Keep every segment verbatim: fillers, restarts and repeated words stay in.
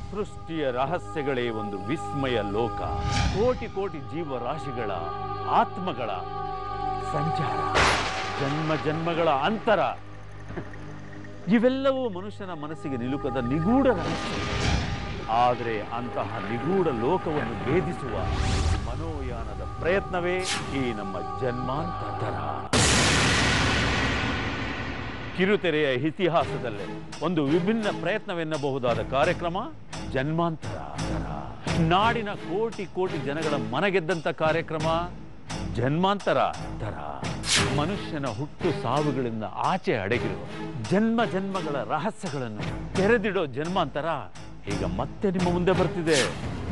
ಸೃಷ್ಟಿಯ ರಹಸ್ಯಗಳೇ ಒಂದು ವಿಸ್ಮಯ ಲೋಕ. ಕೋಟಿ ಕೋಟಿ ಜೀವರಾಶಿಗಳ ಆತ್ಮಗಳ ಸಂಚಾರ, ಜನ್ಮ ಜನ್ಮಗಳ ಅಂತರ, ಇವೆಲ್ಲವೂ ಮನುಷ್ಯನ ಮನಸ್ಸಿಗೆ ನಿಲುಕದ ನಿಗೂಢ ರಹಸ್ಯ. ಆದರೆ ಅಂತಹ ನಿಗೂಢ ಲೋಕವನ್ನು ಭೇದಿಸುವ ಮನೋಯಾನದ ಪ್ರಯತ್ನವೇ ಈ ನಮ್ಮ ಜನ್ಮಾಂತರ. ಕಿರುತೆರೆಯ ಇತಿಹಾಸದಲ್ಲೇ ಒಂದು ವಿಭಿನ್ನ ಪ್ರಯತ್ನವೆನ್ನಬಹುದಾದ ಕಾರ್ಯಕ್ರಮ ಜನ್ಮಾಂತರ. ನಾಡಿನ ಕೋಟಿ ಕೋಟಿ ಜನಗಳ ಮನಗೆದ್ದಂಥ ಕಾರ್ಯಕ್ರಮ ಜನ್ಮಾಂತರ. ಮನುಷ್ಯನ ಹುಟ್ಟು ಸಾವುಗಳಿಂದ ಆಚೆ ಅಡಗಿರುವ ಜನ್ಮ ಜನ್ಮಗಳ ರಹಸ್ಯಗಳನ್ನು ತೆರೆದಿಡೋ ಜನ್ಮಾಂತರ ಈಗ ಮತ್ತೆ ನಿಮ್ಮ ಮುಂದೆ ಬರ್ತಿದೆ.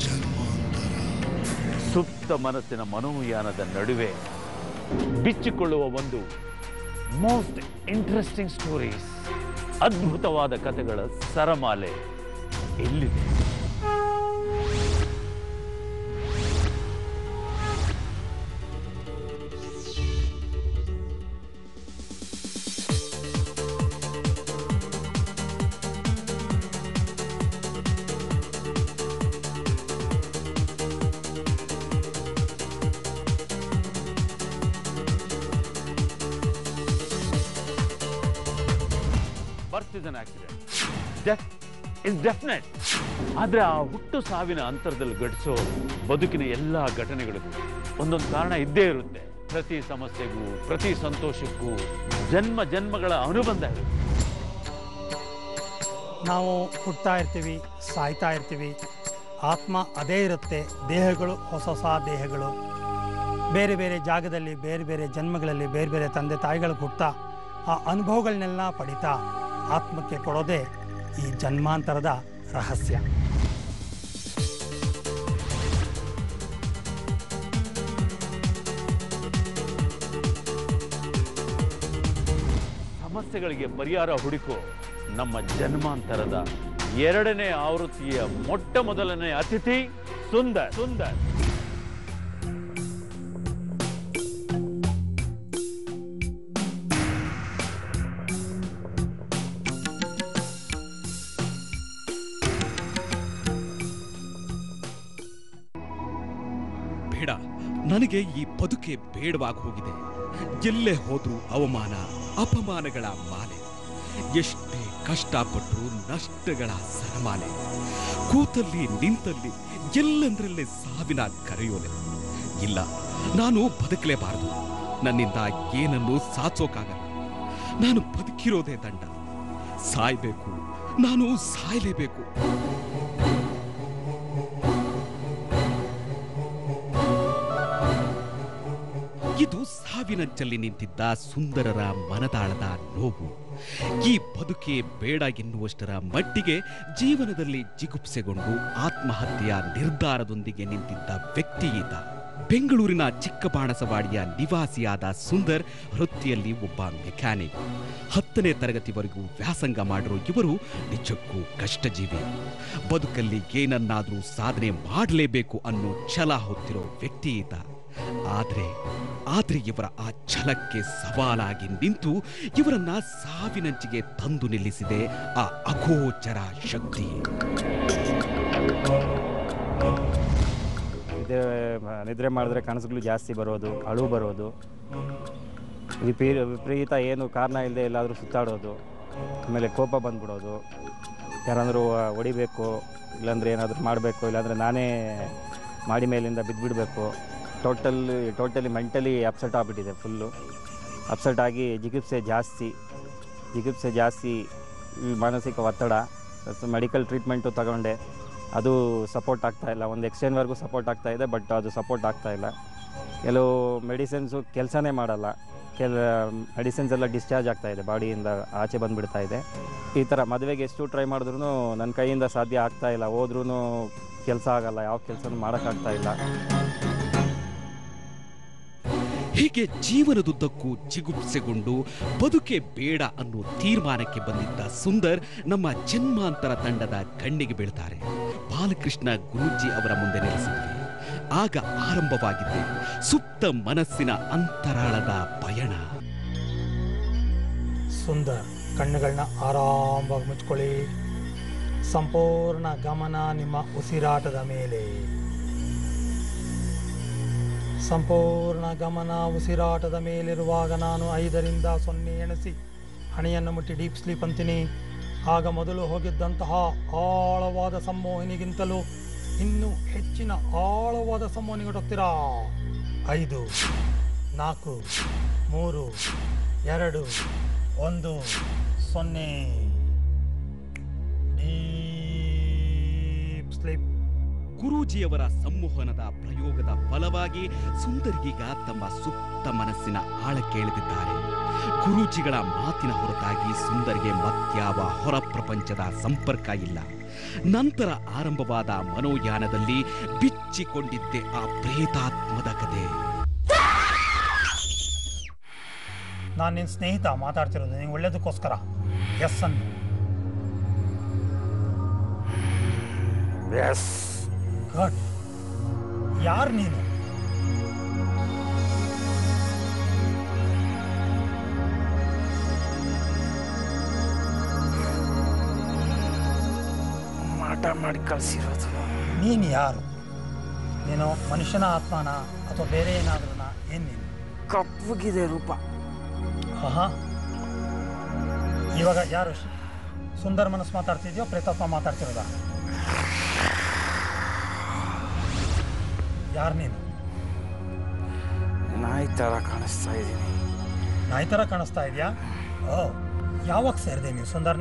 ಸುಪ್ತ ಮನಸ್ಸಿನ ಮನೋಯಾನದ ನಡುವೆ ಬಿಚ್ಚಿಕೊಳ್ಳುವ ಒಂದು ಮೋಸ್ಟ್ ಇಂಟ್ರೆಸ್ಟಿಂಗ್ ಸ್ಟೋರೀಸ್, ಅದ್ಭುತವಾದ ಕಥೆಗಳ ಸರಮಾಲೆ ಎಲ್ಲಿದೆ. ಆದ್ರೆ ಆ ಹುಟ್ಟು ಸಾವಿನ ಅಂತರದಲ್ಲಿ ಘಟಿಸೋ ಬದುಕಿನ ಎಲ್ಲಾ ಘಟನೆಗಳಿಗೂ ಒಂದೊಂದು ಕಾರಣ ಇದ್ದೇ ಇರುತ್ತೆ. ಪ್ರತಿ ಸಮಸ್ಯೆಗೂ ಪ್ರತಿ ಸಂತೋಷಕ್ಕೂ ಜನ್ಮ ಜನ್ಮಗಳ ಅನುಬಂಧ ಇರುತ್ತೆ. ನಾವು ಹುಟ್ತಾ ಇರ್ತೀವಿ, ಸಾಯ್ತಾ ಇರ್ತೀವಿ, ಆತ್ಮ ಅದೇ ಇರುತ್ತೆ. ದೇಹಗಳು ಹೊಸ ಹೊಸ ದೇಹಗಳು, ಬೇರೆ ಬೇರೆ ಜಾಗದಲ್ಲಿ ಬೇರೆ ಬೇರೆ ಜನ್ಮಗಳಲ್ಲಿ ಬೇರೆ ಬೇರೆ ತಂದೆ ತಾಯಿಗಳಿಗೆ ಹುಟ್ಟುತ್ತಾ ಆ ಅನುಭವಗಳನ್ನೆಲ್ಲ ಪಡಿತಾ ಆತ್ಮಕ್ಕೆ ಕೊಡೋದೇ ಈ ಜನ್ಮಾಂತರದ ರಹಸ್ಯ. ಸಮಸ್ಯೆಗಳಿಗೆ ಪರಿಹಾರ ಹುಡುಕೋ ನಮ್ಮ ಜನ್ಮಾಂತರದ ಎರಡನೇ ಆವೃತ್ತಿಯ ಮೊಟ್ಟ ಮೊದಲನೇ ಅತಿಥಿ ಸುಂದರ್. ಸುಂದರ್ ಬೇಡ, ನನಗೆ ಈ ಬದುಕೆ ಬೇಡವಾಗಿ ಹೋಗಿದೆ. ಎಲ್ಲೇ ಹೋದ್ರೂ ಅವಮಾನ ಅಪಮಾನಗಳ ಮಾಲೆ, ಎಷ್ಟೇ ಕಷ್ಟಪಟ್ಟರು ನಷ್ಟಗಳ ಸರಮಾಲೆ, ಕೂತಲ್ಲಿ ನಿಂತಲ್ಲಿ ಎಲ್ಲಂದ್ರಲ್ಲೇ ಸಾವಿನ ಕರೆಯೋಲೆ. ಇಲ್ಲ, ನಾನು ಬದುಕಲೇಬಾರದು. ನನ್ನಿಂದ ಏನನ್ನೂ ಸಾಧಿಸೋಕ್ಕಾಗಲ್ಲ. ನಾನು ಬದುಕಿರೋದೇ ದಂಡ. ಸಾಯ್ಬೇಕು, ನಾನು ಸಾಯಲೇಬೇಕು. ಇದು ಸಾವಿನಂಚಲ್ಲಿ ನಿಂತಿದ್ದ ಸುಂದರರ ಮನದಾಳದ ನೋವು. ಈ ಬದುಕೆ ಬೇಡ ಎನ್ನುವಷ್ಟರ ಮಟ್ಟಿಗೆ ಜೀವನದಲ್ಲಿ ಜಿಗುಪ್ಸೆಗೊಂಡು ಆತ್ಮಹತ್ಯೆಯ ನಿರ್ಧಾರದೊಂದಿಗೆ ನಿಂತಿದ್ದ ವ್ಯಕ್ತಿ ಈತ. ಬೆಂಗಳೂರಿನ ಚಿಕ್ಕಬಾಣಸವಾಡಿಯ ನಿವಾಸಿಯಾದ ಸುಂದರ್ ವೃತ್ತಿಯಲ್ಲಿ ಒಬ್ಬ ಮೆಕ್ಯಾನಿಕ್. ಹತ್ತನೇ ತರಗತಿವರೆಗೂ ವ್ಯಾಸಂಗ ಮಾಡಿರೋ ಇವರು ನಿಜಕ್ಕೂ ಕಷ್ಟಜೀವಿ. ಬದುಕಲ್ಲಿ ಏನನ್ನಾದರೂ ಸಾಧನೆ ಮಾಡಲೇಬೇಕು ಅನ್ನೋ ಛಲ ಹೊತ್ತಿರೋ ವ್ಯಕ್ತಿ ಈತ. ಆದ್ರೆ ಆದ್ರೆ ಇವರ ಆ ಛಲಕ್ಕೆ ಸವಾಲಾಗಿ ನಿಂತು ಇವರನ್ನ ಸಾವಿನಂಚಿಗೆ ತಂದು ನಿಲ್ಲಿಸಿದೆ ಆ ಅಗೋಚರ ಶಕ್ತಿ. ನಿದ್ರೆ ಮಾಡಿದ್ರೆ ಕನಸುಗಳು ಜಾಸ್ತಿ ಬರೋದು, ಅಳು ಬರೋದು, ವಿಪರೀ ವಿಪರೀತ ಏನು ಕಾರಣ ಇಲ್ಲದೆ ಎಲ್ಲಾದರೂ ಸುತ್ತಾಡೋದು, ಆಮೇಲೆ ಕೋಪ ಬಂದ್ಬಿಡೋದು, ಯಾರಾದರೂ ಹೊಡಿಬೇಕು, ಇಲ್ಲಾಂದರೆ ಏನಾದರೂ ಮಾಡಬೇಕು, ಇಲ್ಲಾಂದರೆ ನಾನೇ ಮಾಡಿ ಮೇಲಿಂದ ಬಿದ್ದುಬಿಡಬೇಕು. ಟೋಟಲ್ ಟೋಟಲಿ ಮೆಂಟಲಿ ಅಪ್ಸೆಟ್ ಆಗಿಬಿಟ್ಟಿದೆ. ಫುಲ್ಲು ಅಪ್ಸೆಟ್ ಆಗಿ ಜಿಗುಪ್ಸೆ ಜಾಸ್ತಿ ಜಿಗುಪ್ಸೆ ಜಾಸ್ತಿ ಮಾನಸಿಕ ಒತ್ತಡ. ಮೆಡಿಕಲ್ ಟ್ರೀಟ್ಮೆಂಟು ತಗೊಂಡೆ, ಅದು ಸಪೋರ್ಟ್ ಆಗ್ತಾಯಿಲ್ಲ. ಒಂದು ಎಕ್ಸ್ಟೆನ್ವರೆಗೂ ಸಪೋರ್ಟ್ ಆಗ್ತಾಯಿದೆ, ಬಟ್ ಅದು ಸಪೋರ್ಟ್ ಆಗ್ತಾಯಿಲ್ಲ. ಕೆಲವು ಮೆಡಿಸಿನ್ಸು ಕೆಲಸನೇ ಮಾಡಲ್ಲ. ಕೆಲ ಮೆಡಿಸಿನ್ಸ್ ಎಲ್ಲ ಡಿಸ್ಚಾರ್ಜ್ ಆಗ್ತಾಯಿದೆ, ಬಾಡಿಯಿಂದ ಆಚೆ ಬಂದುಬಿಡ್ತಾ ಇದೆ. ಈ ಥರ ಮದುವೆಗೆ ಎಷ್ಟು ಟ್ರೈ ಮಾಡಿದ್ರೂ ನನ್ನ ಕೈಯಿಂದ ಸಾಧ್ಯ ಆಗ್ತಾಯಿಲ್ಲ. ಹೋದ್ರೂ ಕೆಲಸ ಆಗಲ್ಲ, ಯಾವ ಕೆಲಸನೂ ಮಾಡೋಕ್ಕಾಗ್ತಾಯಿಲ್ಲ. ಹೀಗೆ ಜೀವನದುದ್ದಕ್ಕೂ ಜಿಗುಪ್ಸೆಗೊಂಡು ಬದುಕೆ ಬೇಡ ಅನ್ನೋ ತೀರ್ಮಾನಕ್ಕೆ ಬಂದಿದ್ದ ಸುಂದರ್ ನಮ್ಮ ಜನ್ಮಾಂತರ ತಂಡದ ಕಣ್ಣಿಗೆ ಬೀಳ್ತಾರೆ. ಬಾಲಕೃಷ್ಣ ಗುರೂಜಿ ಅವರ ಮುಂದೆ ನೆಲೆಸಿದ್ವಿ. ಆಗ ಆರಂಭವಾಗಿದ್ದೆ ಸುಪ್ತ ಮನಸ್ಸಿನ ಅಂತರಾಳದ ಪಯಣ. ಸುಂದರ್, ಕಣ್ಣುಗಳನ್ನ ಆರಾಮವಾಗಿ ಮುಚ್ಕೊಳ್ಳಿ. ಸಂಪೂರ್ಣ ಗಮನ ನಿಮ್ಮ ಉಸಿರಾಟದ ಮೇಲೆ. ಸಂಪೂರ್ಣ ಗಮನ ಉಸಿರಾಟದ ಮೇಲಿರುವಾಗ ನಾನು ಐದರಿಂದ ಸೊನ್ನೆ ಎಣಿಸಿ ಹಣೆಯನ್ನು ಮುಟ್ಟಿ ಡೀಪ್ ಸ್ಲೀಪ್ ಅಂತೀನಿ. ಆಗ ಮೊದಲು ಹೋಗಿದ್ದಂತಹ ಆಳವಾದ ಸಂಮೋಹಿನಿಗಿಂತಲೂ ಇನ್ನೂ ಹೆಚ್ಚಿನ ಆಳವಾದ ಸಂಮೋಹಿನಿಗೆ ಹೋಗ್ತೀರಾ. ಐದು, ನಾಲ್ಕು, ಮೂರು, ಎರಡು, ಒಂದು, ಸೊನ್ನೆ. Deep sleep. ಗುರೂಜಿಯವರ ಸಂಮೋಹನದ ಪ್ರಯೋಗದ ಫಲವಾಗಿ ಸುಂದರ್ಗೀಗ ತಮ್ಮ ಸುಪ್ತ ಮನಸ್ಸಿನ ಆಳಕ್ಕೆ ಇಳಿದಿದ್ದಾರೆ. ಗುರೂಜಿಗಳ ಮಾತಿನ ಹೊರತಾಗಿ ಸುಂದರ್ಗೆ ಮತ್ಯಾವ ಹೊರ ಪ್ರಪಂಚದ ಸಂಪರ್ಕ ಇಲ್ಲ. ನಂತರ ಆರಂಭವಾದ ಮನೋಯಾನದಲ್ಲಿ ಬಿಚ್ಚಿಕೊಂಡಿದ್ದೆ ಆ ಪ್ರೇತಾತ್ಮದ ಕತೆ. ನಾನು ನಿನ್ನ ಸ್ನೇಹಿತ ಮಾತಾಡ್ತಿರೋದು ನೀವು ಒಳ್ಳೇದಕ್ಕೋಸ್ಕರ. ಎಸ್ ಅನ್ನು. ಎಸ್. ಗುಡ್. ಯಾರು ನೀನು? ಮಾಟ ಮಾಡಿ ಕಳಿಸಿರೋದು. ನೀನು ಯಾರು? ನೀನು ಮನುಷ್ಯನ ಆತ್ಮನ ಅಥವಾ ಬೇರೆ ಏನಾದ್ರೂ? ಏನು ನೀನು? ಕಪ್ಪಗಿದೆ ರೂಪ. ಆಹಾ. ಇವಾಗ ಯಾರು? ಸುಂದರ ಮನಸ್ಸು ಮಾತಾಡ್ತಿದ್ಯೋ ಪ್ರೇತಾತ್ಮ ಮಾತಾಡ್ತಿರೋದ? ಯಾರು ನೀನು? ನಾಯಿ ಥರ ಕಾಣಿಸ್ತಾ ಇದ್ದೀನಿ. ನಾಯಿ ಥರ ಕಾಣಿಸ್ತಾ ಇದೆಯಾ? ಓ, ಯಾವಾಗ ಸೇರಿದೆ ನೀವು ಸುಂದರ್ನ?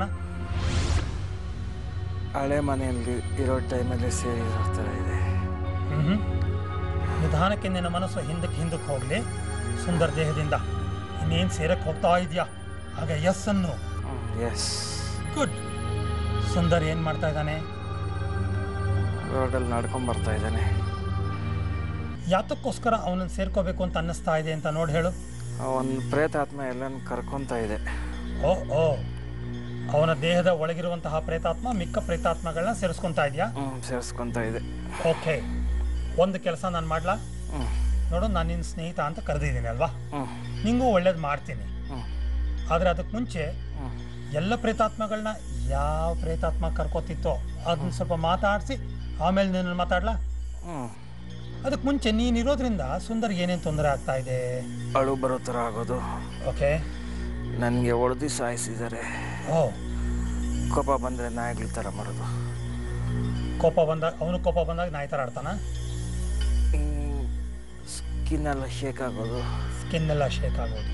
ಹಳೆ ಮನೆಯಲ್ಲಿ ಇರೋ ಟೈಮಲ್ಲಿ ಸೇರಿರೋ ಥರ ಇದೆ. ಹ್ಞೂ. ನಿಧಾನಕ್ಕೆ ನಿನ್ನ ಮನಸ್ಸು ಹಿಂದಕ್ಕೆ ಹಿಂದಕ್ಕೆ ಹೋಗಲಿ. ಸುಂದರ ದೇಹದಿಂದ ಇನ್ನೇನು ಸೇರಕ್ಕೆ ಹೋಗ್ತಾ ಇದೆಯಾ? ಆಗ ಎಸ್ ಅನ್ನು. ಎಸ್. ಗುಡ್. ಸುಂದರ್ ಏನು ಮಾಡ್ತಾ ಇದ್ದಾನೆ? ರೋಡಲ್ಲಿ ನಡ್ಕೊಂಡು ಬರ್ತಾ ಇದ್ದಾನೆ. ಯಾತಕ್ಕೋಸ್ಕರ ಅವನನ್ನು ಸೇರ್ಕೋಬೇಕು ಅಂತ ಅನ್ನಿಸ್ತಾ ಇದೆ ಅಂತ ನೋಡಿ ಹೇಳು. ಅವನ ಪ್ರೇತಾತ್ಮ ಎಲ್ಲನೂ ಕರ್ಕೊತಾ ಇದೆ. ಓ ಓ ಅವನ ದೇಹದ ಒಳಗಿರುವಂತಹ ಪ್ರೇತಾತ್ಮ ಮಿಕ್ಕ ಪ್ರೇತಾತ್ಮಗಳನ್ನ ಸೇರಿಸ್ಕೊತಾ ಇದೆಯಾ? ಹ್ಞೂ, ಸೇರಿಸ್ಕೊತಾ ಇದೆ. ಓಕೆ, ಒಂದು ಕೆಲಸ ನಾನು ಮಾಡ್ಲಾ? ಹ್ಞೂ. ನೋಡು, ನಾನು ನಿನ್ನ ಸ್ನೇಹಿತ ಅಂತ ಕರೆದಿದ್ದೀನಿ ಅಲ್ವಾ? ಹ್ಞೂ. ನಿಂಗೂ ಒಳ್ಳೇದು ಮಾಡ್ತೀನಿ. ಹ್ಞೂ. ಆದರೆ ಅದಕ್ಕೆ ಮುಂಚೆ ಹ್ಞೂ. ಎಲ್ಲ ಪ್ರೇತಾತ್ಮಗಳನ್ನ ಯಾವ ಪ್ರೇತಾತ್ಮ ಕರ್ಕೋತಿತ್ತೋ ಅದನ್ನ ಸ್ವಲ್ಪ ಮಾತಾಡಿಸಿ ಆಮೇಲೆ ನೀನು ಮಾತಾಡ್ಲಾ? ಹ್ಞೂ. ಅದಕ್ಕೆ ಮುಂಚೆ ನೀನಿರೋದ್ರಿಂದ ಸುಂದರ್ಗೆ ಏನೇನು ತೊಂದರೆ ಆಗ್ತಾ ಇದೆ? ಅಳು ಬರೋ ಥರ ಆಗೋದು. ಓಕೆ. ನನಗೆ ಹೊಡೆದು ಸಾಯಿಸಿದ್ದಾರೆ. ಓ. ಕೋಪ ಬಂದರೆ ನಾಯಿಗಳ ಥರ ಮಾಡೋದು. ಕೋಪ ಬಂದಾಗ ಅವನು ಕೋಪ ಬಂದಾಗ ನಾಯಿ ಥರ ಆಡ್ತಾನ? ಸ್ಕಿನ್ನೆಲ್ಲ ಶೇಕ್ ಆಗೋದು. ಸ್ಕಿನ್ ಎಲ್ಲ ಶೇಕ್ ಆಗೋದು.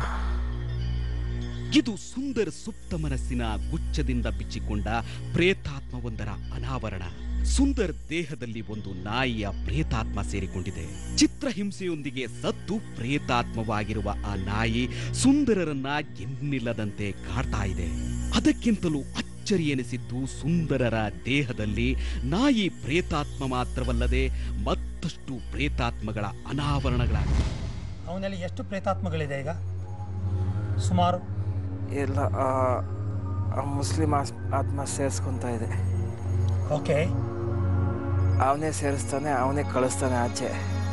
ಇದು ಸುಂದರ್ ಸುಪ್ತ ಮನಸ್ಸಿನ ಗುಚ್ಛದಿಂದ ಬಿಚ್ಚಿಕೊಂಡ ಪ್ರೇತಾತ್ಮವೊಂದರ ಅನಾವರಣ. ಸುಂದರ್ ದೇಹದಲ್ಲಿ ಒಂದು ನಾಯಿಯ ಪ್ರೇತಾತ್ಮ ಸೇರಿಕೊಂಡಿದೆ. ಚಿತ್ರಹಿಂಸೆಯೊಂದಿಗೆ ಸತ್ತು ಪ್ರೇತಾತ್ಮವಾಗಿರುವ ಆ ನಾಯಿ ಸುಂದರರನ್ನ ಎನ್ನಿಲ್ಲದಂತೆ ಕಾಡ್ತಾ ಇದೆ. ಅದಕ್ಕಿಂತಲೂ ಅಚ್ಚರಿ ಎನಿಸಿದ್ದು ಸುಂದರರ ದೇಹದಲ್ಲಿ ನಾಯಿ ಪ್ರೇತಾತ್ಮ ಮಾತ್ರವಲ್ಲದೆ ಮತ್ತಷ್ಟು ಪ್ರೇತಾತ್ಮಗಳ ಅನಾವರಣಗಳಾಗಿವೆ. ಅವನಲ್ಲಿ ಎಷ್ಟು ಪ್ರೇತಾತ್ಮಗಳಿದೆ ಈಗ ಸುಮಾರು? ಎಲ್ಲ ಮುಸ್ಲಿಂ ಆತ್ಮ ಸೇರಿಸ್ಕೊತಾ ಇದೆ. ಓಕೆ. ಅವನೇ ಸೇರಿಸ್ತಾನೆ, ಅವನೇ ಕಳಿಸ್ತಾನೆ ಆಚೆ,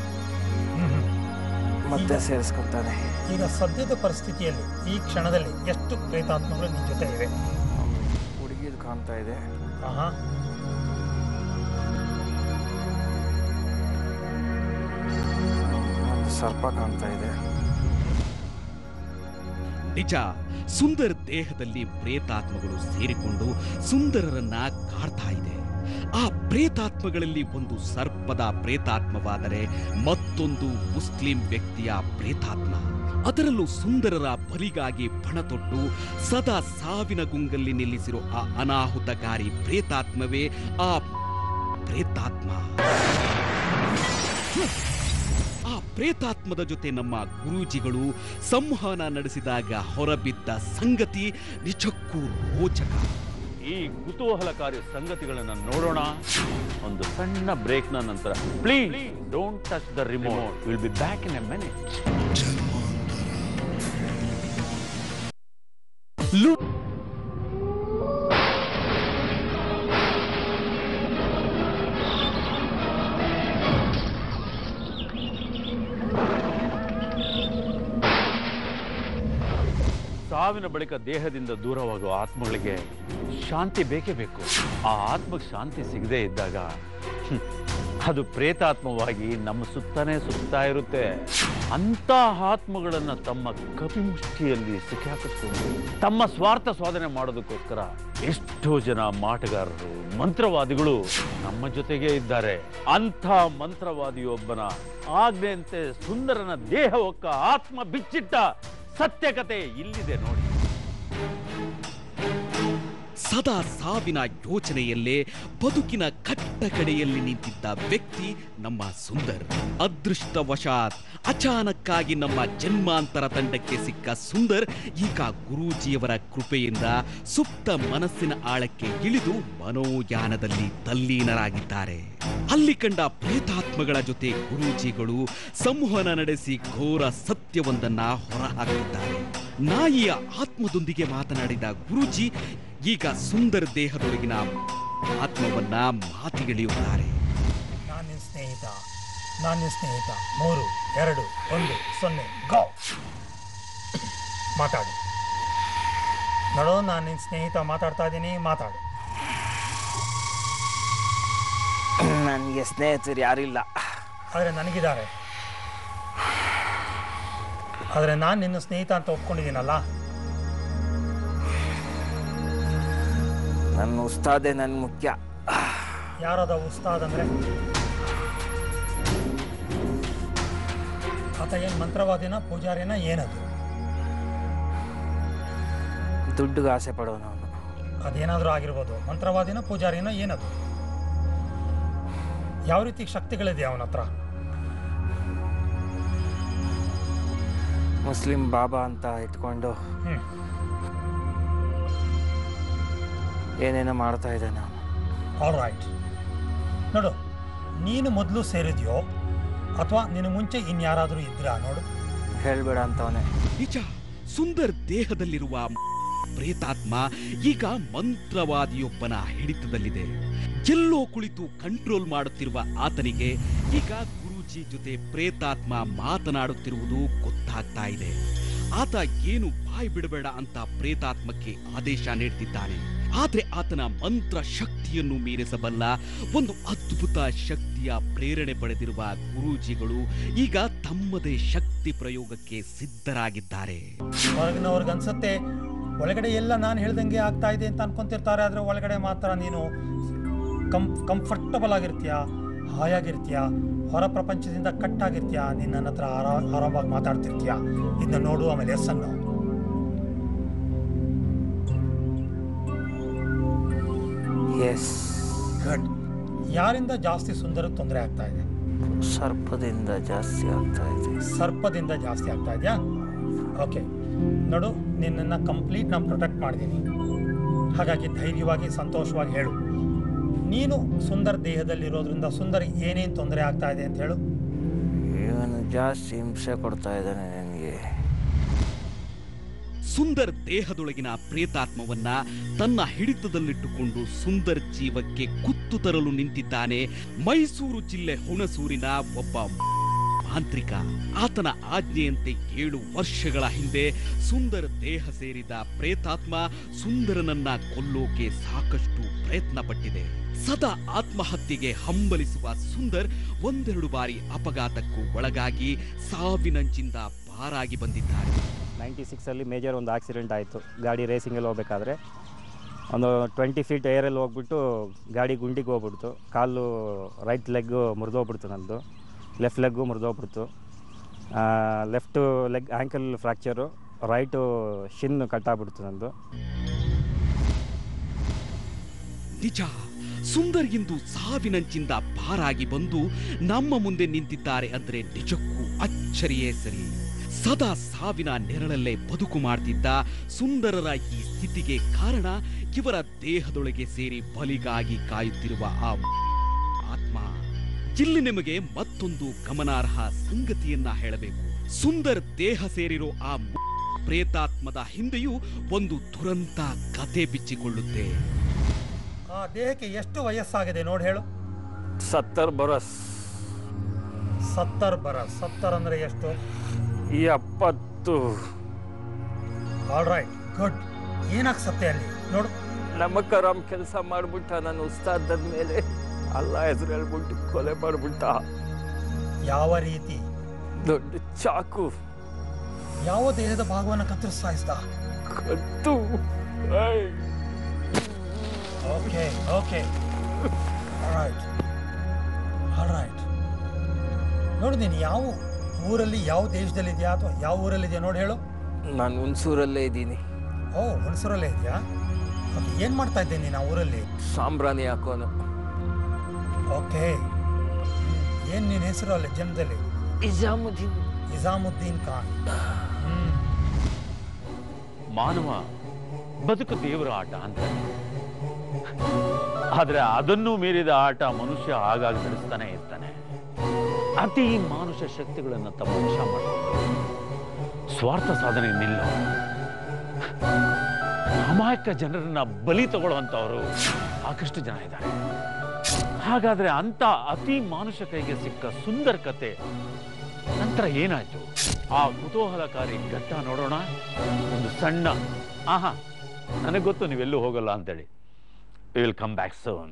ಮತ್ತೆ ಸೇರಿಸ್ಕೊತಾನೆ. ಈಗ ಸದ್ಯದ ಪರಿಸ್ಥಿತಿಯಲ್ಲಿ ಈ ಕ್ಷಣದಲ್ಲಿ ಎಷ್ಟು ಪ್ರೇತಾತ್ಮಗಳು ನಿನ್ನ ಜೊತೆ ಇವೆ? ಹುಡುಗಿದು ಕಾಣ್ತಾ ಇದೆ. ಆಹಾ. ಒಂದು ಸರ್ಪ ಕಾಣ್ತಾ ಇದೆ. ನಿಜ, ಸುಂದರ್ ದೇಹದಲ್ಲಿ ಪ್ರೇತಾತ್ಮಗಳು ಸೇರಿಕೊಂಡು ಸುಂದರರನ್ನ ಕಾಡ್ತಾ ಇದೆ. ಆ ಪ್ರೇತಾತ್ಮಗಳಲ್ಲಿ ಒಂದು ಸರ್ಪದ ಪ್ರೇತಾತ್ಮವಾದರೆ ಮತ್ತೊಂದು ಮುಸ್ಲಿಂ ವ್ಯಕ್ತಿಯ ಪ್ರೇತಾತ್ಮ. ಅದರಲ್ಲೂ ಸುಂದರರ ಬಲಿಗಾಗಿ ಪಣ ತೊಟ್ಟು ಸದಾ ಸಾವಿನ ಗುಂಗಲ್ಲಿ ನಿಲ್ಲಿಸಿರೋ ಆ ಅನಾಹುತಕಾರಿ ಪ್ರೇತಾತ್ಮವೇ ಆ ಪ್ರೇತಾತ್ಮ. ಆ ಪ್ರೇತಾತ್ಮದ ಜೊತೆ ನಮ್ಮ ಗುರೂಜಿಗಳು ಸಂವಹನ ನಡೆಸಿದಾಗ ಹೊರಬಿದ್ದ ಸಂಗತಿ ನಿಜಕ್ಕೂ ರೋಚಕ. ಈ ಕುತೂಹಲಕಾರಿ ಸಂಗತಿಗಳನ್ನು ನೋಡೋಣ ಒಂದು ಸಣ್ಣ ಬ್ರೇಕ್ನ ನಂತರ. Please don't touch the remote. Will be back in a minute. ಸಾವಿನ ಬಳಿಕ ದೇಹದಿಂದ ದೂರವಾಗುವ ಆತ್ಮಗಳಿಗೆ ಶಾಂತಿ ಬೇಕೇ ಬೇಕು. ಆ ಆತ್ಮಕ್ಕೆ ಶಾಂತಿ ಸಿಗದೇ ಇದ್ದಾಗ ಹ್ಮ್, ಅದು ಪ್ರೇತಾತ್ಮವಾಗಿ ನಮ್ಮ ಸುತ್ತನೇ ಸುತ್ತಾ ಇರುತ್ತೆ. ಅಂಥ ಆತ್ಮಗಳನ್ನು ತಮ್ಮ ಕಪಿಮುಷ್ಟಿಯಲ್ಲಿ ಸಿಕ್ಕಾಕಿಸ್ಕೊಂಡು ತಮ್ಮ ಸ್ವಾರ್ಥ ಸಾಧನೆ ಮಾಡೋದಕ್ಕೋಸ್ಕರ ಎಷ್ಟೋ ಜನ ಮಾಟಗಾರರು, ಮಂತ್ರವಾದಿಗಳು ನಮ್ಮ ಜೊತೆಗೇ ಇದ್ದಾರೆ. ಅಂಥ ಮಂತ್ರವಾದಿಯೊಬ್ಬನ ಆಜ್ಞೆಯಂತೆ ಸುಂದರನ ದೇಹ ಒಕ್ಕ ಆತ್ಮ ಬಿಚ್ಚಿಟ್ಟ ಸತ್ಯಕತೆ ಇಲ್ಲಿದೆ ನೋಡಿ. ಸದಾ ಸಾವಿನ ಯೋಚನೆಯಲ್ಲೇ ಬದುಕಿನ ಕಟ್ಟ ಕಡೆಯಲ್ಲಿ ನಿಂತಿದ್ದ ವ್ಯಕ್ತಿ ನಮ್ಮ ಸುಂದರ್. ಅದೃಷ್ಟವಶಾತ್ ಅಚಾನಕ್ಕಾಗಿ ನಮ್ಮ ಜನ್ಮಾಂತರ ತಂಡಕ್ಕೆ ಸಿಕ್ಕ ಸುಂದರ್ ಈಗ ಗುರೂಜಿಯವರ ಕೃಪೆಯಿಂದ ಸುಪ್ತ ಮನಸ್ಸಿನ ಆಳಕ್ಕೆ ಇಳಿದು ಮನೋಯಾನದಲ್ಲಿ ತಲ್ಲೀನರಾಗಿದ್ದಾರೆ. ಅಲ್ಲಿ ಕಂಡ ಪ್ರೇತಾತ್ಮಗಳ ಜೊತೆ ಗುರೂಜಿಗಳು ಸಂವಹನ ನಡೆಸಿ ಘೋರ ಸತ್ಯವೊಂದನ್ನ ಹೊರಹಾಕಿದ್ದಾರೆ. ನಾಯಿಯ ಆತ್ಮದೊಂದಿಗೆ ಮಾತನಾಡಿದ ಗುರೂಜಿ ಈಗ ಸುಂದರ್ ದೇಹದೊಳಗಿನ ಆತ್ಮವನ್ನ ಮಾತಿಗೆಳೆಯುತ್ತಾರೆ. ನಾನು ನಿನ್ನ ಸ್ನೇಹಿತ, ನಾನು ನಿನ್ನ ಸ್ನೇಹಿತ. ಮೂರು ಎರಡು ಒಂದು ಸೊನ್ನೆ ಗೋ. ಮಾತಾಡು. ನೋಡು, ನಾನು ನಿನ್ನ ಸ್ನೇಹಿತ ಮಾತಾಡ್ತಾ ಇದ್ದೀನಿ, ಮಾತಾಡು. ನನಗೆ ಸ್ನೇಹಿತರು ಯಾರಿಲ್ಲ. ಆದರೆ ನನಗಿದ್ದಾರೆ. ಆದರೆ ನಾನು ನಿನ್ನ ಸ್ನೇಹಿತ ಅಂತ ಒಪ್ಕೊಂಡಿದ್ದೀನಲ್ಲ. ನನ್ನ ಉಸ್ತಾದೆ ನನ್ನ ಮುಖ್ಯ. ಯಾರದ ಉಸ್ತಾದ್ ಅಂದರೆ? ಆತ ಏನು ಮಂತ್ರವಾದಿನ, ಪೂಜಾರಿನ, ಏನದು? ದುಡ್ಡಿಗೆ ಆಸೆ ಪಡೋನು ಅವನು. ಅದೇನಾದರೂ ಆಗಿರ್ಬೋದು. ಮಂತ್ರವಾದಿನ, ಪೂಜಾರಿನ, ಏನದು? ಯಾವ ರೀತಿ ಶಕ್ತಿಗಳಿದೆ ಅವನ ಹತ್ರ? ಮುಸ್ಲಿಂ ಬಾಬಾ ಅಂತ ಇಟ್ಕೊಂಡು ಹ್ಞೂ ಏನೇನೋ ಮಾಡ್ತಾ ಇದ್ದಾನೆ. All right. ನೋಡು, ನೀನು ಮೊದಲು ಸೇರಿದ್ಯೋ ಅಥವಾ ನಿನ್ನ ಮುಂಚೆ ಇನ್ಯಾರಾದರೂ ಇದ್ರಾ? ನೋಡು, ಹೇಳ್ಬೇಡ ಅಂತವನೇ. ನಿಜ, ಸುಂದರ್ ದೇಹದಲ್ಲಿರುವ ಪ್ರೇತಾತ್ಮ ಈಗ ಮಂತ್ರವಾದಿಯೊಬ್ಬನ ಹಿಡಿತದಲ್ಲಿದೆ. ಎಲ್ಲೋ ಕುಳಿತು ಕಂಟ್ರೋಲ್ ಮಾಡುತ್ತಿರುವ ಆತನಿಗೆ ಈಗ ಗುರೂಜಿ ಜೊತೆ ಪ್ರೇತಾತ್ಮ ಮಾತನಾಡುತ್ತಿರುವುದು ಗೊತ್ತಾಗ್ತಾ ಇದೆ. ಆತ ಏನು ಬಾಯಿ ಬಿಡಬೇಡ ಅಂತ ಪ್ರೇತಾತ್ಮಕ್ಕೆ ಆದೇಶ ನೀಡುತ್ತಿದ್ದಾನೆ. ಆದ್ರೆ ಆತನ ಮಂತ್ರ ಶಕ್ತಿಯನ್ನು ಮೀರಿಸಬಲ್ಲ ಒಂದು ಅದ್ಭುತ ಶಕ್ತಿಯ ಪ್ರೇರಣೆ ಪಡೆದಿರುವ ಗುರೂಜಿಗಳು ಈಗ ತಮ್ಮದೇ ಶಕ್ತಿ ಪ್ರಯೋಗಕ್ಕೆ ಸಿದ್ಧರಾಗಿದ್ದಾರೆ. ಹೊರಗಿನವ್ರಿಗೆ ಅನ್ಸುತ್ತೆ ಒಳಗಡೆ ಎಲ್ಲ ನಾನು ಹೇಳ್ದಂಗೆ ಆಗ್ತಾ ಇದೆ ಅಂತ ಅನ್ಕೊಂತಿರ್ತಾರೆ. ಆದರೆ ಒಳಗಡೆ ಮಾತ್ರ ನೀನು ಕಂ ಕಂಫರ್ಟಬಲ್ ಆಗಿರ್ತೀಯ, ಹಾಯಾಗಿರ್ತೀಯ, ಹೊರ ಪ್ರಪಂಚದಿಂದ ಕಟ್ಟಾಗಿರ್ತೀಯ. ನೀನು ನನ್ನ ಹತ್ರ ಆರಾ ಆರಾಮಾಗಿ ಮಾತಾಡ್ತಿರ್ತೀಯ. ಇದನ್ನ ನೋಡು, ಆಮೇಲೆ ಎಸ್ ಅನ್ನು. ಎಸ್. ಗುಡ್. ಯಾರಿಂದ ಜಾಸ್ತಿ ಸುಂದರ ತೊಂದರೆ ಆಗ್ತಾ ಇದೆ? ಸರ್ಪದಿಂದ ಜಾಸ್ತಿ ಆಗ್ತಾ ಇದೆ. ಸರ್ಪದಿಂದ ಜಾಸ್ತಿ ಆಗ್ತಾ ಇದೆಯಾ? ಓಕೆ, ನೋಡು, ನಿನ್ನನ್ನು ಕಂಪ್ಲೀಟ್ ನಾನು ಪ್ರೊಟೆಕ್ಟ್ ಮಾಡಿದ್ದೀನಿ. ಹಾಗಾಗಿ ಧೈರ್ಯವಾಗಿ ಸಂತೋಷವಾಗಿ ಹೇಳು. ನೀನು ಸುಂದರ್ ದೇಹದಲ್ಲಿರೋದ್ರಿಂದ ಸುಂದರ್ ಏನೇನು ತೊಂದರೆ ಆಗ್ತಾ ಇದೆ ಅಂತ ಹೇಳು. ಇವನು ಜಾಸ್ತಿ ಹಿಂಸೆ ಕೊಡ್ತಾ ಇದ್ದಾನೆ ನನಗೆ. ಸುಂದರ್ ದೇಹದೊಳಗಿನ ಪ್ರೇತಾತ್ಮವನ್ನ ತನ್ನ ಹಿಡಿತದಲ್ಲಿಟ್ಟುಕೊಂಡು ಸುಂದರ್ ಜೀವಕ್ಕೆ ಕುತ್ತು ತರಲು ನಿಂತಿದ್ದಾನೆ ಮೈಸೂರು ಜಿಲ್ಲೆ ಹುಣಸೂರಿನ ಒಬ್ಬ ಮಾಂತ್ರಿಕ. ಆತನ ಆಜ್ಞೆಯಂತೆ ಏಳು ವರ್ಷಗಳ ಹಿಂದೆ ಸುಂದರ್ ದೇಹ ಸೇರಿದ ಪ್ರೇತಾತ್ಮ ಸುಂದರನನ್ನ ಕೊಲ್ಲೋಕೆ ಸಾಕಷ್ಟು ಪ್ರಯತ್ನ ಪಟ್ಟಿದೆ. ಸದಾ ಆತ್ಮಹತ್ಯೆಗೆ ಹಂಬಲಿಸುವ ಸುಂದರ್ ಒಂದೆರಡು ಬಾರಿ ಅಪಘಾತಕ್ಕೂ ಒಳಗಾಗಿ ಸಾವಿನಂಚಿಂದ ಪಾರಾಗಿ ಬಂದಿದ್ದಾರೆ. ನೈಂಟಿ ಸಿಕ್ಸಲ್ಲಿ ಮೇಜರ್ ಒಂದು ಆಕ್ಸಿಡೆಂಟ್ ಆಯಿತು. ಗಾಡಿ ರೇಸಿಂಗಲ್ಲಿ ಹೋಗ್ಬೇಕಾದ್ರೆ ಒಂದು ಟ್ವೆಂಟಿ ಫೀಟ್ ಏರಲ್ಲಿ ಹೋಗ್ಬಿಟ್ಟು ಗಾಡಿ ಗುಂಡಿಗೆ ಹೋಗ್ಬಿಡ್ತು. ಕಾಲು ರೈಟ್ ಲೆಗ್ಗು ಮುರಿದೋಗ್ಬಿಡ್ತು, ನನ್ನದು ಲೆಫ್ಟ್ ಲೆಗ್ಗು ಮುರಿದೋಗ್ಬಿಡ್ತು. Left leg ankle fracture, right shin ಕಟ್ಟಾಗ್ಬಿಡ್ತು ನಂದು. ನಿಜ, ಸುಂದರ್ ಇಂದು ಸಾವಿನಂಚಿಂದ ಪಾರಾಗಿ ಬಂದು ನಮ್ಮ ಮುಂದೆ ನಿಂತಿದ್ದಾರೆ ಅಂದ್ರೆ ನಿಜಕ್ಕೂ ಅಚ್ಚರಿಯೇ ಸರಿ. ಸದಾ ಸಾವಿನ ನೆರಳಲ್ಲೇ ಬದುಕು ಮಾಡ್ತಿದ್ದ ಸುಂದರರ ಈ ಸ್ಥಿತಿಗೆ ಕಾರಣ ಇವರ ದೇಹದೊಳಗೆ ಸೇರಿ ಬಲಿಗಾಗಿ ಕಾಯುತ್ತಿರುವ ಆ ಆತ್ಮ. ಇಲ್ಲಿ ನಿಮಗೆ ಮತ್ತೊಂದು ಗಮನಾರ್ಹ ಸಂಗತಿಯನ್ನ ಹೇಳಬೇಕು. ಸುಂದರ್ ದೇಹ ಸೇರಿರೋ ಆ ಪ್ರೇತಾತ್ಮದ ಹಿಂದೆಯೂ ಒಂದು ದುರಂತ ಕತೆ ಬಿಚ್ಚಿಕೊಳ್ಳುತ್ತೆ. ಆ ದೇಹಕ್ಕೆ ಎಷ್ಟು ವಯಸ್ಸಾಗಿದೆ ನೋಡಿ ಹೇಳು. ಸತ್ತರ್ ಬರಸ್. ಸತ್ತರ್ ಬರ. ಸತ್ತರ್ ಅಂದ್ರೆ ಎಷ್ಟು? ಎಪ್ಪತ್ತು. All right, good. ಏನಾಗ್ಸತ್ತೆ ಅಲ್ಲಿ ನೋಡು. ನಮಕರಾಮ್ ಕೆಲಸ ಮಾಡ್ಬಿಟ್ಟ. ನನ್ನ ಉಸ್ತಾದದ ಮೇಲೆ ಅಲ್ಲ ಹೆಸರು ಹೇಳ್ಬಿಟ್ಟು ಕೊಲೆ ಮಾಡ್ಬಿಟ್ಟ. ಯಾವ ರೀತಿ? ದೊಡ್ಡ ಚಾಕು. ಯಾವ ದೇಹದ ಭಾಗವನ್ನು ಕತ್ತರಿಸಿ ಸಾಯಿಸ್ದ? ಕತ್ತು. Okay okay all right all right. ನೋಡಿ, ನೀನು ಯಾವ ಊರಲ್ಲಿ, ಯಾವ ದೇಶದಲ್ಲಿ ಇದೆಯಾ ಅಥವಾ ಯಾವ ಊರಲ್ಲಿದೆಯಾ ನೋಡಿ ಹೇಳು. ನಾನು ಹುಣಸೂರಲ್ಲೇ ಇದ್ದೀನಿ. ಓ, ಹುಣಸೂರಲ್ಲೇ ಇದೆಯಾ? ಓಕೆ, ಏನು ಮಾಡ್ತಾ ಇದ್ದೀನಿ ನೀನು ಆ ಊರಲ್ಲಿ? ಸಾಂಬ್ರಾಣಿ ಹಾಕೋನು. ಓಕೆ, ಏನು ನಿನ್ನ ಹೆಸರು ಅಲ್ಲಿ ಜನ್ಮದಲ್ಲಿ? ನಿಜಾಮುದ್ದೀನ್. ನಿಜಾಮುದ್ದೀನ್ ಖಾನ್. ಹ್ಮ್. ಮಾನವ ಬದುಕು ದೇವರ ಆಟ ಅಂತ, ಆದ್ರೆ ಅದನ್ನು ಮೀರಿದ ಆಟ ಮನುಷ್ಯ ಆಗಾಗ ನಡೆಸ್ತಾನೆ ಇರ್ತಾನೆ. ಅತಿ ಮಾನುಷ ಶಕ್ತಿಗಳನ್ನು ತಮ್ಮ ವಶ ಮಾಡ್ತಾರೆ. ಸ್ವಾರ್ಥ ಸಾಧನೆ ನಿಲ್ಲ, ಅಮಾಯಕ ಜನರನ್ನ ಬಲಿ ತಗೊಳ್ಳುವಂತವರು ಸಾಕಷ್ಟು ಜನ ಇದ್ದಾರೆ. ಹಾಗಾದ್ರೆ ಅಂತ ಅತಿ ಮಾನುಷ ಕೈಗೆ ಸಿಕ್ಕ ಸುಂದರ ಕತೆ ನಂತರ ಏನಾಯ್ತು? ಆ ಕುತೂಹಲಕಾರಿ ಘಟ್ಟ ನೋಡೋಣ. ಒಂದು ಸಣ್ಣ ಆಹಾ, ನನಗೆ ಗೊತ್ತು ನೀವೆಲ್ಲೂ ಹೋಗಲ್ಲ ಅಂತೇಳಿ. We will come back soon.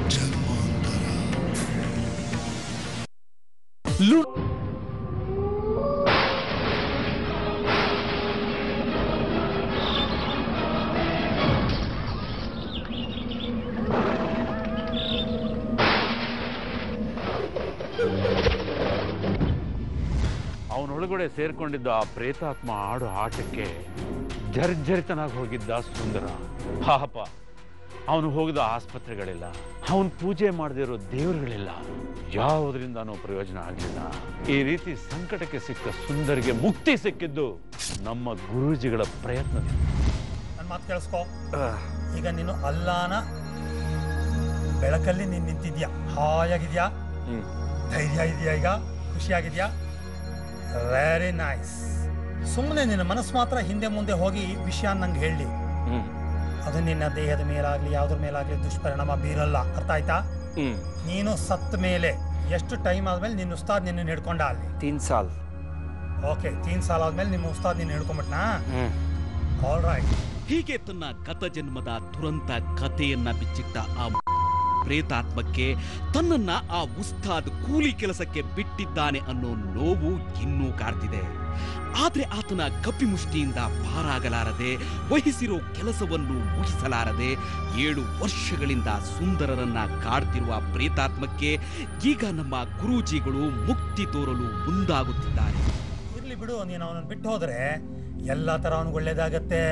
ಅವನೊಳಗಡೆ ಸೇರ್ಕೊಂಡಿದ್ದ ಆ ಪ್ರೇತಾತ್ಮ ಆಡು ಆಟಕ್ಕೆ ಜರ್ಜರಿತನಾಗಿ ಹೋಗಿದ್ದ ಸುಂದರ. ಪಾಪ, ಅವನು ಹೋಗಿದ ಆಸ್ಪತ್ರೆಗಳಿಲ್ಲ, ಅವನು ಪೂಜೆ ಮಾಡದಿರೋ ದೇವರುಗಳಿಲ್ಲ, ಯಾವುದರಿಂದನೂ ಪ್ರಯೋಜನ ಆಗಲಿಲ್ಲ. ಈ ರೀತಿ ಸಂಕಟಕ್ಕೆ ಸಿಕ್ಕ ಸುಂದರಿಗೆ ಮುಕ್ತಿ ಸಿಕ್ಕಿದ್ದು ನಮ್ಮ ಗುರೂಜಿಗಳ ಪ್ರಯತ್ನದಿಂದ. ನನ್ನ ಮಾತು ಕೇಳಿಸ್ಕೋ. ಈಗ ನೀನು ಅಲ್ಲಾನ ಬೆಳಕಲ್ಲಿ ನೀನು ನಿಂತಿದ್ಯಾ, ಹಾಯಾಗಿದ್ಯಾ, ಧೈರ್ಯ ಇದೆಯಾ, ಈಗ ಖುಷಿಯಾಗಿದ್ಯಾ? Very nice. ಸುಮ್ಮನೆ ನಿನ್ನ ಮನಸ್ಸು ಮಾತ್ರ ಹಿಂದೆ ಮುಂದೆ ಹೋಗಿ ವಿಷಯ ನಂಗೆ ಹೇಳಿ. ಅದು ನಿನ್ನ ದೇಹದ ಮೇಲಾಗ್ಲಿ ಯಾವ್ದ್ರ ಮೇಲಾಗ್ಲಿ ದುಷ್ಪರಿಣಾಮ ಬೀರಲ್ಲ. ಅರ್ಥ ಆಯ್ತಾ? ನೀನು ಸತ್ತ ಮೇಲೆ ಎಷ್ಟು ಟೈಮ್ ಆದ್ಮೇಲೆ ನಿನ್ನ ಉಸ್ತಾದ್ ನಿನ್ನ ಹಿಡ್ಕೊಂಡ ಅಲ್ಲಿ? ತೀನ್ ಸಾಲ್. ಓಕೆ, ತೀನ್ ಸಾಲ್ ಆದ್ಮೇಲೆ ನಿಮ್ಮ ಉಸ್ತಾದ್ ನಿನ್ನ ಹಿಡ್ಕೊಂಡ್ಬಿಟ್ನಾ? All right. ಹೀಗೆ ತನ್ನ ಗತ ಜನ್ಮದ ದುರಂತ ಕಥೆಯನ್ನ ಬಿಚ್ಚಿಟ್ಟ ಆ ಪ್ರೇತಾತ್ಮಕ್ಕೆ ತನ್ನನ್ನ ಆ ಉಸ್ತಾದ್ ಕೂಲಿ ಕೆಲಸಕ್ಕೆ ಬಿಟ್ಟಿದ್ದಾನೆ ಅನ್ನೋ ನೋವು ಇನ್ನೂ ಕಾಡ್ತಿದೆ. ಆದ್ರೆ ಆತನ ಕಪಿಮುಷ್ಟಿಯಿಂದ ಪಾರಾಗಲಾರದೆ, ವಹಿಸಿರೋ ಕೆಲಸವನ್ನು ಮುಗಿಸಲಾರದೆ ಏಳು ವರ್ಷಗಳಿಂದ ಸುಂದರರನ್ನ ಕಾಡ್ತಿರುವ ಪ್ರೇತಾತ್ಮಕ್ಕೆ ಈಗ ನಮ್ಮ ಗುರೂಜಿಗಳು ಮುಕ್ತಿ ತೋರಲು ಮುಂದಾಗುತ್ತಿದ್ದಾರೆ. ಇರ್ಲಿ ಬಿಡು, ನೀನು ಅವನನ್ನು ಬಿಟ್ಟು ಹೋದ್ರೆ ಎಲ್ಲ ತರ ಅವನಿಗೆ ಒಳ್ಳೇದಾಗತ್ತೆ.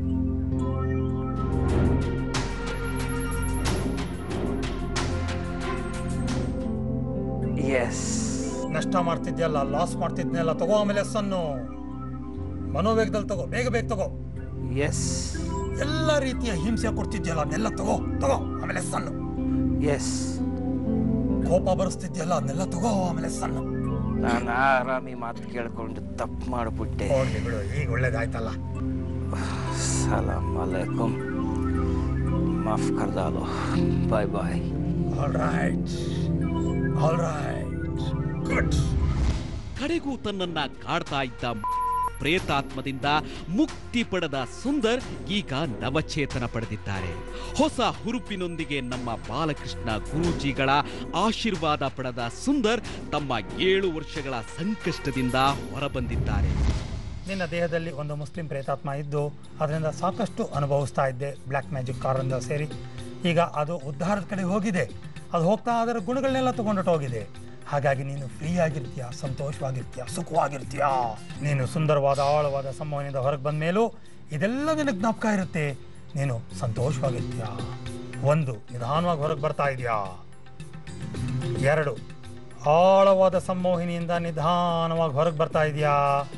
ಎಸ್. ನಷ್ಟ ಮಾಡ್ತಿದ್ಯಲ್ಲ, ಲಾಸ್ ಮಾಡ್ತಿದ್ನೆಲ್ಲ ತಗೋ. ಆಮೇಲೆ ಸನ್ನು ಮನೋವೇಗದಲ್ಲಿ ತಗೋ, ಬೇಗ ಬೇಗ ತಗೋ. ಎಸ್. ಎಲ್ಲ ರೀತಿಯ ಹಿಂಸೆ ಕೊಡ್ತಿದ್ಯಲ್ಲ ಅದನ್ನೆಲ್ಲ ತಗೋ ತಗೋ ಆಮೇಲೆ ಸನ್ನು. ಎಸ್. ಕೋಪ ಬರಿಸ್ತಿದ್ಯಲ್ಲ ಅದನ್ನೆಲ್ಲ ತಗೋ ಆಮೇಲೆ ಸನ್ನು. ನಾನು ಆರಾಮಿ ಮಾತು ಕೇಳ್ಕೊಂಡು ತಪ್ಪು ಮಾಡಿಬಿಟ್ಟೆ. ಹೋಗ್ಲಿ ಬಿಡು, ಈಗ ಒಳ್ಳೇದಾಯ್ತಲ್ಲ. ಸಲಾಮ್ ಅಲೈಕುಮ್, ಮಾಫ್ ಕರ್ದಾಲೋ, bye bye. All right all right good. ಕಡೆಗೂ ತನ್ನನ್ನ ಕಾಡ್ತಾ ಇದ್ದ ಪ್ರೇತಾತ್ಮದಿಂದ ಮುಕ್ತಿ ಪಡೆದ ಸುಂದರ್ ಈಗ ನವಚೇತನ ಪಡೆದಿದ್ದಾರೆ. ಹೊಸ ಹುರುಪಿನೊಂದಿಗೆ ನಮ್ಮ ಬಾಲಕೃಷ್ಣ ಗುರೂಜಿಗಳ ಆಶೀರ್ವಾದ ಪಡೆದ ಸುಂದರ್ ತಮ್ಮ ಏಳು ವರ್ಷಗಳ ಸಂಕಷ್ಟದಿಂದ ಹೊರಬಂದಿದ್ದಾರೆ. ನಿನ್ನ ದೇಹದಲ್ಲಿ ಒಂದು ಮುಸ್ಲಿಂ ಪ್ರೇತಾತ್ಮ ಇದ್ದು ಅದರಿಂದ ಸಾಕಷ್ಟು ಅನುಭವಿಸ್ತಾ ಇದ್ದೆ, ಬ್ಲ್ಯಾಕ್ ಮ್ಯಾಜಿಕ್ ಕಾರಿಂದ ಸೇರಿ. ಈಗ ಅದು ಉದ್ಧಾರದ ಕಡೆ ಹೋಗಿದೆ. ಅದು ಹೋಗ್ತಾ ಅದರ ಗುಣಗಳನ್ನೆಲ್ಲ ತಗೊಂಡೊಟ್ಟು ಹೋಗಿದೆ. ಹಾಗಾಗಿ ನೀನು ಫ್ರೀ ಆಗಿರ್ತೀಯ, ಸಂತೋಷವಾಗಿರ್ತೀಯ, ಸುಖವಾಗಿರ್ತೀಯ. ನೀನು ಸುಂದರವಾದ ಆಳವಾದ ಸಂಭವನೆಯಿಂದ ಹೊರಗೆ ಬಂದ ಮೇಲೂ ಇದೆಲ್ಲ ನಿನಗೆ ಜ್ಞಾಪಕ ಇರುತ್ತೆ. ನೀನು ಸಂತೋಷವಾಗಿರ್ತೀಯ. ಒಂದು, ನಿಧಾನವಾಗಿ ಹೊರಗೆ ಬರ್ತಾ ಇದೆಯಾ. ಎರಡು, ಆಳವಾದ ಸಂಮೋಹಿನಿಯಿಂದ ನಿಧಾನವಾಗಿ ಹೊರಗೆ ಬರ್ತಾ ಇದೆಯಾ.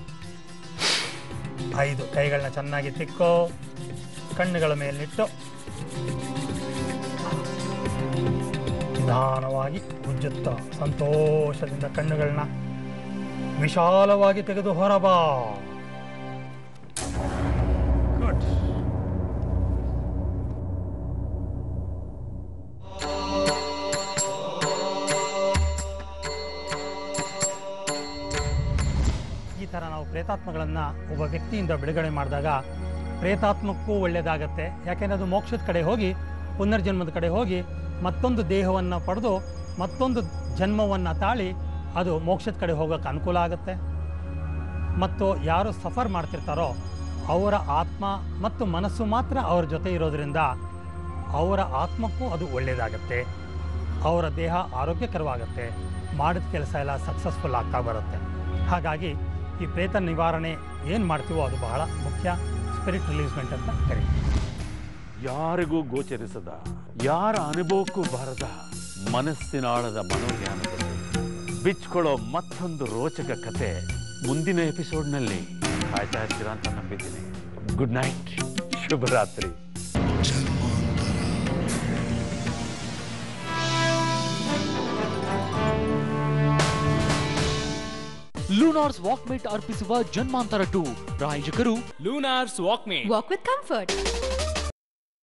ಐದು, ಕೈಗಳನ್ನ ಚೆನ್ನಾಗಿ ತಿಕ್ಕೋ, ಕಣ್ಣುಗಳ ಮೇಲಿಟ್ಟು ನಿಧಾನವಾಗಿ ಉಜ್ಜುತ್ತಾ ಸಂತೋಷದಿಂದ ಕಣ್ಣುಗಳನ್ನ ವಿಶಾಲವಾಗಿ ತೆಗೆದು ಹೊರಬಾ. ಗುಡ್. ಈ ಥರ ನಾವು ಪ್ರೇತಾತ್ಮಗಳನ್ನು ಒಬ್ಬ ವ್ಯಕ್ತಿಯಿಂದ ಬಿಡುಗಡೆ ಮಾಡಿದಾಗ ಪ್ರೇತಾತ್ಮಕ್ಕೂ ಒಳ್ಳೆಯದಾಗತ್ತೆ. ಯಾಕೆಂದರೆ ಅದು ಮೋಕ್ಷದ ಕಡೆ ಹೋಗಿ ಪುನರ್ಜನ್ಮದ ಕಡೆ ಹೋಗಿ ಮತ್ತೊಂದು ದೇಹವನ್ನು ಪಡೆದು ಮತ್ತೊಂದು ಜನ್ಮವನ್ನು ತಾಳಿ ಅದು ಮೋಕ್ಷದ ಕಡೆ ಹೋಗೋಕ್ಕೆ ಅನುಕೂಲ ಆಗುತ್ತೆ. ಮತ್ತು ಯಾರು ಸಫರ್ ಮಾಡ್ತಿರ್ತಾರೋ ಅವರ ಆತ್ಮ ಮತ್ತು ಮನಸ್ಸು ಮಾತ್ರ ಅವ್ರ ಜೊತೆ ಇರೋದರಿಂದ ಅವರ ಆತ್ಮಕ್ಕೂ ಅದು ಒಳ್ಳೆಯದಾಗತ್ತೆ, ಅವರ ದೇಹ ಆರೋಗ್ಯಕರವಾಗುತ್ತೆ, ಮಾಡಿದ ಕೆಲಸ ಎಲ್ಲ ಸಕ್ಸಸ್ಫುಲ್ ಆಗ್ತಾ ಬರುತ್ತೆ. ಹಾಗಾಗಿ ಈ ಪ್ರೇತ ನಿವಾರಣೆ ಏನು ಮಾಡ್ತೀವೋ ಅದು ಬಹಳ ಮುಖ್ಯ. ಸ್ಪಿರಿಟ್ ರಿಲೀಸ್ಮೆಂಟ್ ಅಂತ ಕರೀತೀವಿ. ಯಾರಿಗೂ ಗೋಚರಿಸದ, ಯಾರ ಅನುಭವಕ್ಕೂ ಬಾರದ ಮನಸ್ಸಿನಾಳದ ಮನೋಜ್ಞಾನದಲ್ಲಿ ಬಿಚ್ಕೊಳ್ಳೋ ಮತ್ತೊಂದು ರೋಚಕ ಕತೆ ಮುಂದಿನ ಎಪಿಸೋಡ್ನಲ್ಲಿ ಕಾಯ್ತಾ ಇರ್ತೀರಾ ಅಂತ ನಂಬಿದ್ದೀನಿ. ಗುಡ್ ನೈಟ್, ಶುಭರಾತ್ರಿ. ಲೂನಾರ್ಸ್ ವಾಕ್ಮೇಟ್ ಅರ್ಪಿಸುವ ಜನ್ಮಾಂತರ ಟು ಪ್ರಾಯೋಜಕರು ಲೂನಾರ್ಸ್ ವಾಕ್ಮೇಟ್. Walk with comfort.